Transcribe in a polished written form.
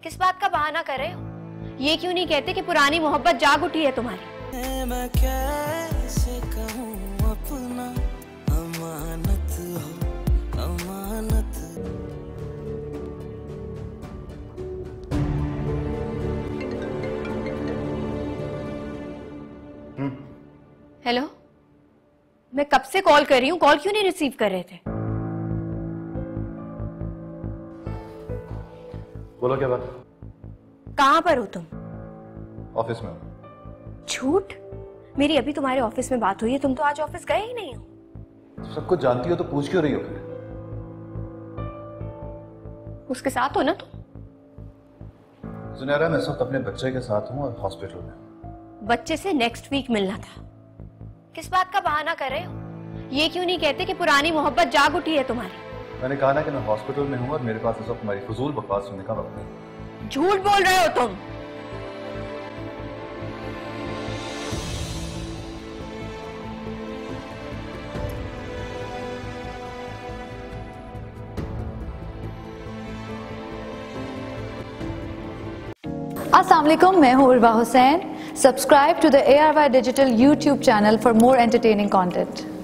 किस बात का बहाना कर रहे हो? ये क्यों नहीं कहते कि पुरानी मोहब्बत जाग उठी है तुम्हारी? मैं कैसे कहूँ अपना अमानत हो अमानत। हेलो, मैं कब से कॉल कर रही हूँ, कॉल क्यों नहीं रिसीव कर रहे थे? बोलो क्या बात? कहाँ पर हो तुम? ऑफिस में हूँ। झूठ। मेरी अभी तुम्हारे ऑफिस में बात हुई है, तुम तो आज ऑफिस गए ही नहीं हो। तो सब कुछ जानती हो तो पूछ क्यों रही हो फिर? उसके साथ हो ना तुम? सुनहरा, मैं इस वक्त अपने बच्चे के साथ हूँ और हॉस्पिटल में। बच्चे से नेक्स्ट वीक मिलना था। किस बात का बहाना कर रहे हो? ये क्यों नहीं कहते कि पुरानी मोहब्बत जाग उठी है तुम्हारी? मैंने कहा ना कि मैं हॉस्पिटल में हूँ और मेरे पास इस वक्त तुम्हारी फजूल बकवास सुनने का वक्त नहीं। झूठ बोल रहे हो तुम। अस्सलाम वालेकुम, मैं हूँ Urwa Hussain. Subscribe to the ARY Digital YouTube channel for more entertaining content.